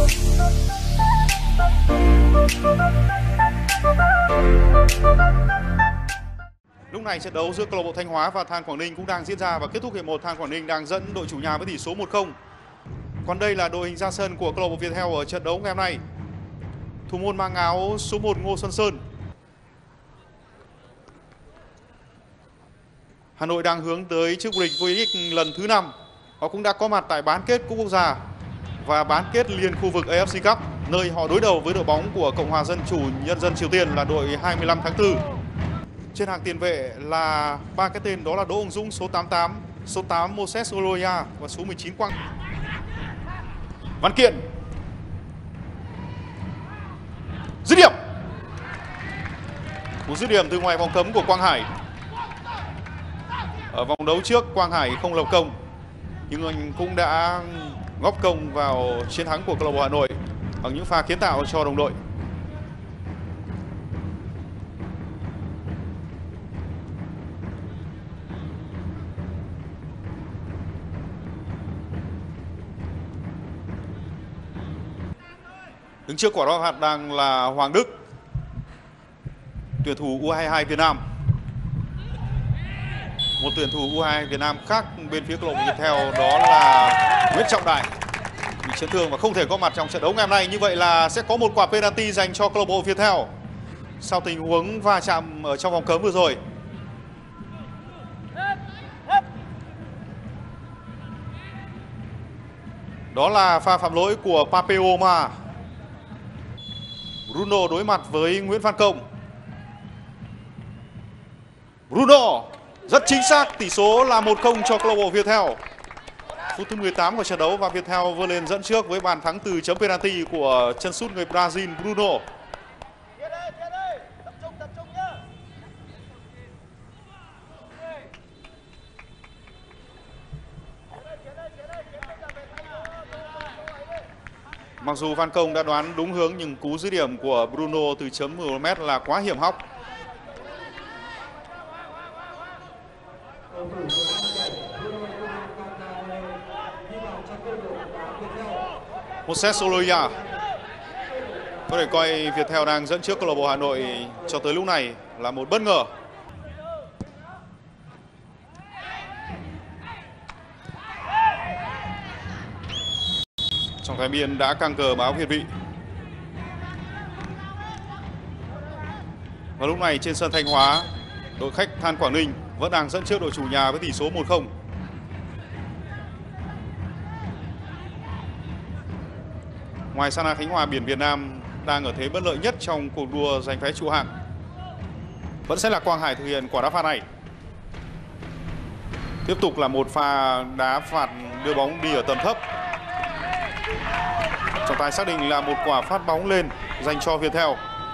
Lúc này trận đấu giữa câu lạc bộ Thanh Hóa và Than Quảng Ninh cũng đang diễn ra và kết thúc hiệp 1. Than Quảng Ninh đang dẫn đội chủ nhà với tỷ số 1-0. Còn đây là đội hình ra sân của câu lạc bộ Viettel ở trận đấu ngày hôm nay. Thủ môn mang áo số 1 Ngô Xuân Sơn. Hà Nội đang hướng tới chức vô địch V-League lần thứ 5. Họ cũng đã có mặt tại bán kết Cúp Quốc gia và bán kết liên khu vực AFC Cup, nơi họ đối đầu với đội bóng của Cộng hòa Dân chủ Nhân dân Triều Tiên là đội 25 tháng 4. Trên hàng tiền vệ là ba cái tên, đó là Đỗ Hồng Dũng số 88, số 8 Moses Oloya và số 19 Quang Văn Kiện. Dứt điểm. Cú dứt điểm từ ngoài vòng cấm của Quang Hải. Ở vòng đấu trước Quang Hải không lập công, nhưng anh cũng đã góp công vào chiến thắng của câu lạc bộ Hà Nội bằng những pha kiến tạo cho đồng đội. Đứng trước quả đá phạt đang là Hoàng Đức, tuyển thủ U22 Việt Nam. Một tuyển thủ U22 Việt Nam khác bên phía câu lạc bộ Viettel đó là Nguyễn Trọng Đại, bị chấn thương và không thể có mặt trong trận đấu ngày hôm nay. Như vậy là sẽ có một quả penalty dành cho câu lạc bộ Viettel sau tình huống va chạm ở trong vòng cấm vừa rồi. Đó là pha phạm lỗi của Pape Oma. Bruno đối mặt với Nguyễn Văn Công. Bruno rất chính xác, tỷ số là 1-0 cho câu lạc bộ Viettel. Phút thứ 18 của trận đấu và Viettel vươn lên dẫn trước với bàn thắng từ chấm penalty của chân sút người Brazil Bruno. Mặc dù Văn Công đã đoán đúng hướng nhưng cú dứt điểm của Bruno từ chấm 10m là quá hiểm hóc. Moses Oloya. Có thể coi Viettel đang dẫn trước câu lạc bộ Hà Nội cho tới lúc này là một bất ngờ. Trọng tài biên đã căng cờ báo việt vị. Và lúc này trên sân Thanh Hóa, đội khách Than Quảng Ninh vẫn đang dẫn trước đội chủ nhà với tỷ số 1-0. Ngoài Sana Khánh Hòa, Biển Việt Nam đang ở thế bất lợi nhất trong cuộc đua giành vé trụ hạng. Vẫn sẽ là Quang Hải thực hiện quả đá phạt này. Tiếp tục là một pha đá phạt đưa bóng đi ở tầm thấp. Trọng tài xác định là một quả phát bóng lên dành cho Viettel.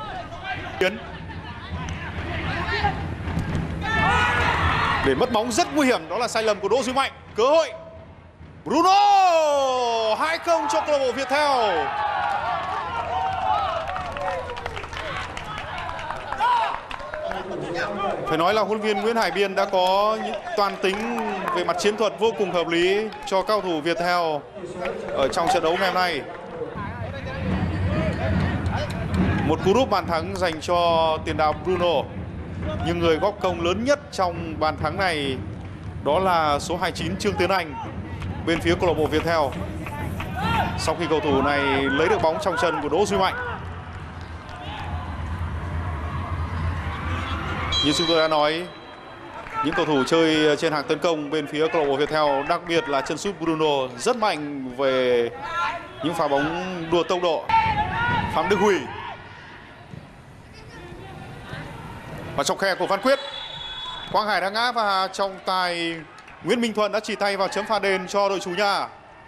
Để mất bóng rất nguy hiểm, đó là sai lầm của Đỗ Duy Mạnh. Cơ hội Bruno 2-0 cho câu lạc bộ Viettel. Phải nói là huấn luyện viên Nguyễn Hải Biên đã có những toan tính về mặt chiến thuật vô cùng hợp lý cho cao thủ Viettel ở trong trận đấu ngày hôm nay. Một cú đúp bàn thắng dành cho tiền đạo Bruno. Nhưng người góp công lớn nhất trong bàn thắng này đó là số 29 Trương Tiến Anh bên phía câu lạc bộ Viettel. Sau khi cầu thủ này lấy được bóng trong chân của Đỗ Duy Mạnh. Như chúng tôi đã nói, những cầu thủ chơi trên hàng tấn công bên phía câu lạc bộ Viettel, đặc biệt là chân sút Bruno rất mạnh về những pha bóng đua tốc độ. Phạm Đức Huy. Và trong khe của Văn Quyết, Quang Hải đã ngã và trọng tài Nguyễn Minh Thuận đã chỉ tay vào chấm phạt đền cho đội chủ nhà.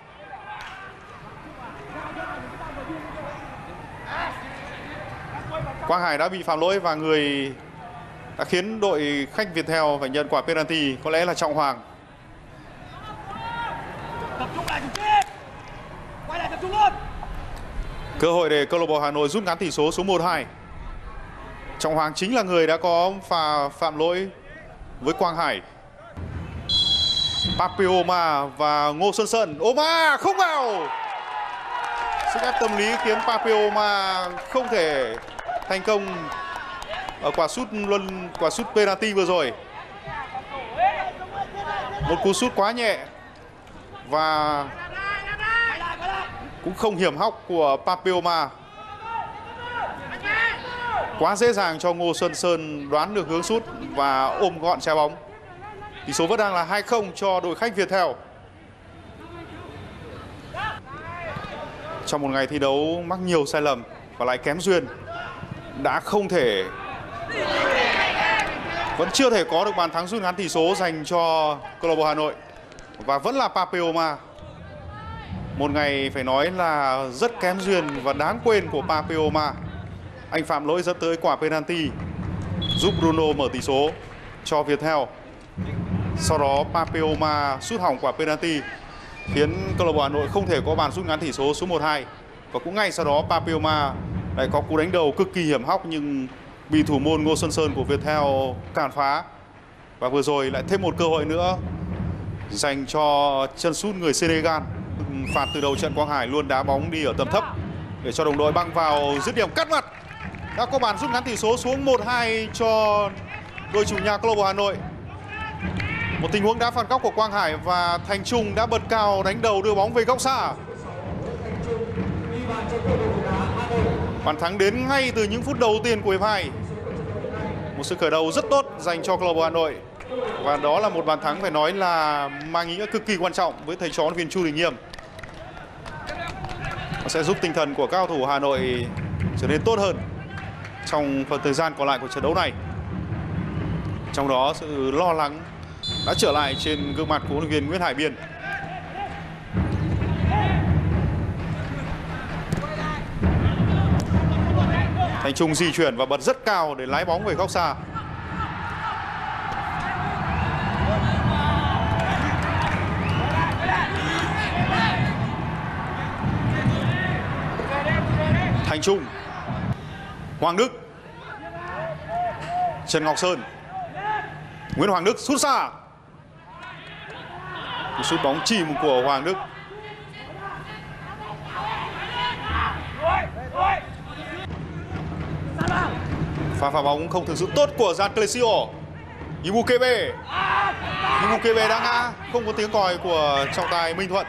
Quang Hải đã bị phạm lỗi và người đã khiến đội khách Viettel phải nhận quả penalty có lẽ là Trọng Hoàng. Cơ hội để câu lạc bộ Hà Nội rút ngắn tỷ số xuống 1-2. Trọng Hoàng chính là người đã có pha phạm lỗi với Quang Hải. Pape Oma và Ngô Xuân Sơn. Oma không vào. sức ép tâm lý khiến Papioma không thể thành công ở quả sút penalty vừa rồi. Một cú sút quá nhẹ và cũng không hiểm hóc của Papioma. Quá dễ dàng cho Ngô Xuân Sơn đoán được hướng sút và ôm gọn trái bóng. Tỷ số vẫn đang là 2-0 cho đội khách Viettel. Trong một ngày thi đấu mắc nhiều sai lầm và lại kém duyên, vẫn chưa thể có được bàn thắng rút ngắn tỷ số dành cho câu lạc bộ Hà Nội. Và vẫn là Papioma. Một ngày phải nói là rất kém duyên và đáng quên của Papioma. Anh phạm lỗi dẫn tới quả penalty giúp Bruno mở tỷ số cho Viettel. Sau đó Papioma sút hỏng quả penalty khiến câu lạc bộ Hà Nội không thể có bàn rút ngắn tỷ số số 1-2. Và cũng ngay sau đó Papioma lại có cú đánh đầu cực kỳ hiểm hóc nhưng bị thủ môn Ngô Xuân Sơn của Viettel cản phá. Và vừa rồi lại thêm một cơ hội nữa dành cho chân sút người Senegal. Phạt từ đầu trận Quang Hải luôn đá bóng đi ở tầm thấp để cho đồng đội băng vào dứt điểm cắt mặt. Đã có bàn rút ngắn tỷ số xuống 1-2 cho đội chủ nhà câu lạc bộ Hà Nội. Một tình huống đá phạt góc của Quang Hải và Thành Trung đã bật cao đánh đầu đưa bóng về góc xa. Bàn thắng đến ngay từ những phút đầu tiên của hiệp 2. Một sự khởi đầu rất tốt dành cho câu lạc bộ Hà Nội. Và đó là một bàn thắng phải nói là mang ý nghĩa cực kỳ quan trọng với thầy trò huấn luyện viên Chu Đình Nghiêm. Nó sẽ giúp tinh thần của các cầu thủ Hà Nội trở nên tốt hơn trong phần thời gian còn lại của trận đấu này. Trong đó sự lo lắng đã trở lại trên gương mặt của huấn luyện viên Nguyễn Hải Biên. Thành Trung di chuyển và bật rất cao để lái bóng về góc xa. Thành Trung, Hoàng Đức, Trần Ngọc Sơn, Nguyễn Hoàng Đức sút xa. Sút bóng chìm của Hoàng Đức. Pha phá bóng không thực sự tốt của Gian Clesio. Ibukebe đã ngã, không có tiếng còi của trọng tài Minh Thuận.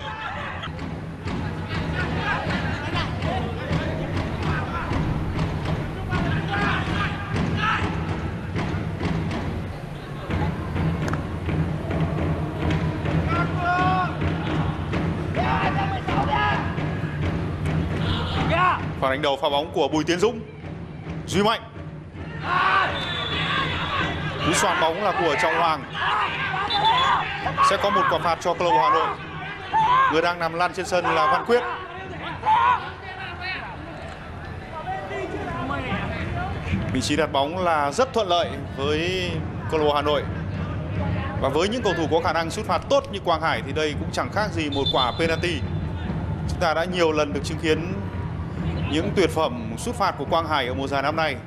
Pha đánh đầu pha bóng của Bùi Tiến Dũng. Duy Mạnh. Cú xoạc bóng là của Trọng Hoàng. Sẽ có một quả phạt cho câu lạc bộ Hà Nội. Người đang nằm lăn trên sân là Văn Quyết. Vị trí đặt bóng là rất thuận lợi với câu lạc bộ Hà Nội. Và với những cầu thủ có khả năng sút phạt tốt như Quang Hải thì đây cũng chẳng khác gì một quả penalty. Chúng ta đã nhiều lần được chứng kiến những tuyệt phẩm sút phạt của Quang Hải ở mùa giải năm nay.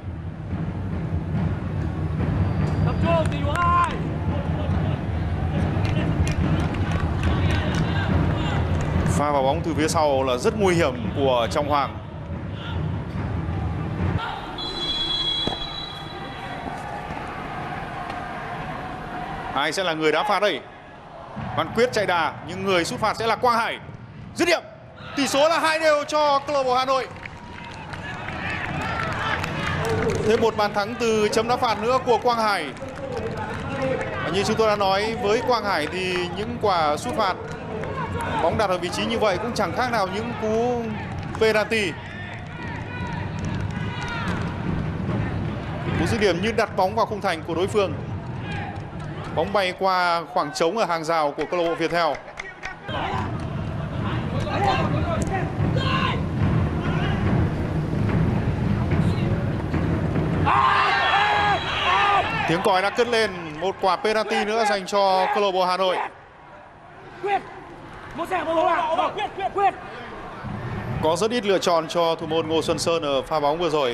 Pha vào bóng từ phía sau là rất nguy hiểm của Trọng Hoàng. Ai sẽ là người đá phạt đây? Văn Quyết chạy đà nhưng người sút phạt sẽ là Quang Hải. Dứt điểm. Tỷ số là 2-2 cho câu lạc bộ Hà Nội. Thêm một bàn thắng từ chấm đá phạt nữa của Quang Hải. Và như chúng tôi đã nói, với Quang Hải thì những quả sút phạt bóng đặt ở vị trí như vậy cũng chẳng khác nào những cú penalty. Cú dứt điểm như đặt bóng vào khung thành của đối phương. Bóng bay qua khoảng trống ở hàng rào của câu lạc bộ Viettel. Tiếng còi đã cất lên, một quả penalty nữa dành cho câu lạc bộ Hà Nội. Có rất ít lựa chọn cho thủ môn Ngô Xuân Sơn ở pha bóng vừa rồi.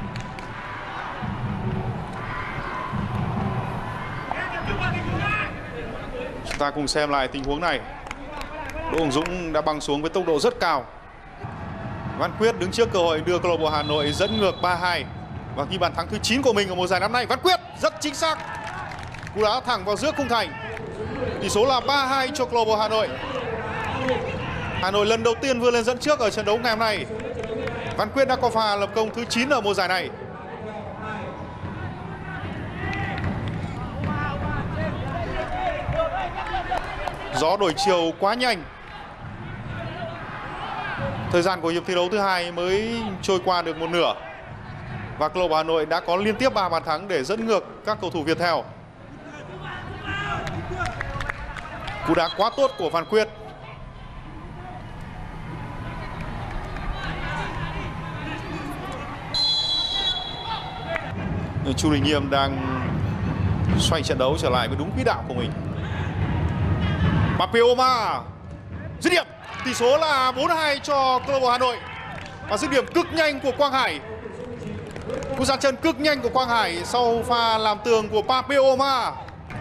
Chúng ta cùng xem lại tình huống này. Đỗ Hùng Dũng đã băng xuống với tốc độ rất cao. Văn Quyết đứng trước cơ hội đưa câu lạc bộ Hà Nội dẫn ngược 3-2 và ghi bàn thắng thứ 9 của mình ở mùa giải năm nay. Văn Quyết rất chính xác, cú đá thẳng vào giữa khung thành. Tỷ số là 3-2 cho câu lạc bộ Hà Nội. Hà Nội lần đầu tiên vươn lên dẫn trước ở trận đấu ngày hôm nay. Văn Quyết đã có pha lập công thứ 9 ở mùa giải này. Gió đổi chiều quá nhanh. Thời gian của hiệp thi đấu thứ hai mới trôi qua được một nửa và câu lạc bộ Hà Nội đã có liên tiếp 3 bàn thắng để dẫn ngược các cầu thủ Viettel. Cú đá quá tốt của Văn Quyết. Chu Đình Nghiêm đang xoay trận đấu trở lại với đúng quỹ đạo của mình. Papioma dứt điểm. Tỷ số là 4-2 cho câu lạc bộ Hà Nội. Và dứt điểm cực nhanh của Quang Hải. Cú ra chân cực nhanh của Quang Hải sau pha làm tường của Papioma.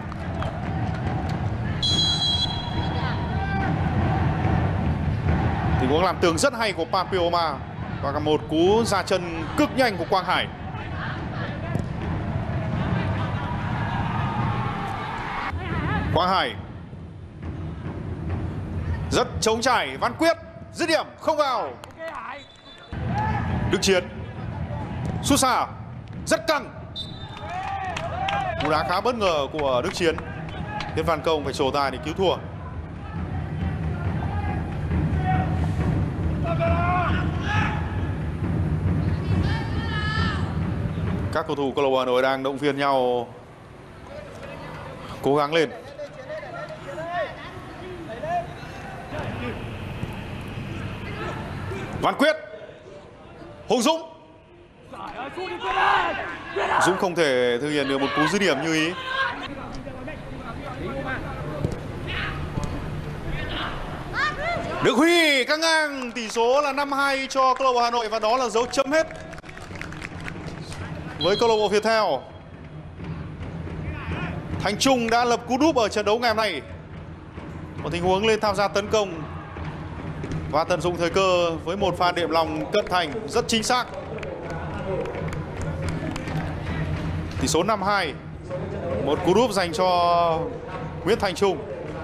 Tình huống làm tường rất hay của Papioma và một cú ra chân cực nhanh của Quang Hải. Quang Hải rất trống trải. Văn Quyết dứt điểm không vào. Đức Chiến sút xa rất căng. Cú đá khá bất ngờ của Đức Chiến. Tiến Văn Công phải trổ tài để cứu thua. Các cầu thủ câu lạc bộ Hà Nội đang động viên nhau cố gắng lên. Văn Quyết, Hùng Dũng. Dũng không thể thực hiện được một cú dứt điểm như ý. Đức Huy căng ngang. Tỷ số là 5-2 cho câu lạc bộ Hà Nội và đó là dấu chấm hết với câu lạc bộ Viettel. Thành Trung đã lập cú đúp ở trận đấu ngày hôm nay. Một tình huống lên tham gia tấn công và tận dụng thời cơ với một pha đệm lòng cận thành rất chính xác. Tỷ số 5-2. Một cú đúp dành cho Nguyễn Thành Trung.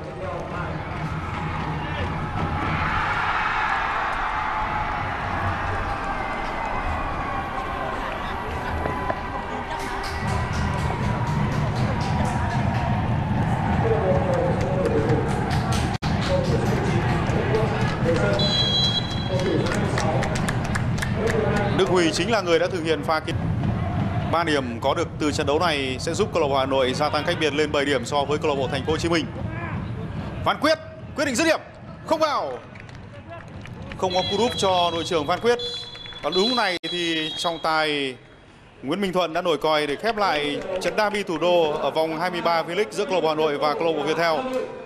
Đức Huy chính là người đã thực hiện pha kiến. 3 điểm có được từ trận đấu này sẽ giúp câu lạc bộ Hà Nội gia tăng cách biệt lên 7 điểm so với câu lạc bộ Thành phố Hồ Chí Minh. Văn Quyết quyết định dứt điểm không vào. Không có cú đúp cho đội trưởng Văn Quyết. Và đúng lúc này thì trọng tài Nguyễn Minh Thuận đã nổi còi để khép lại trận derby thủ đô ở vòng 23 V-League giữa câu lạc bộ Hà Nội và câu lạc bộ Viettel.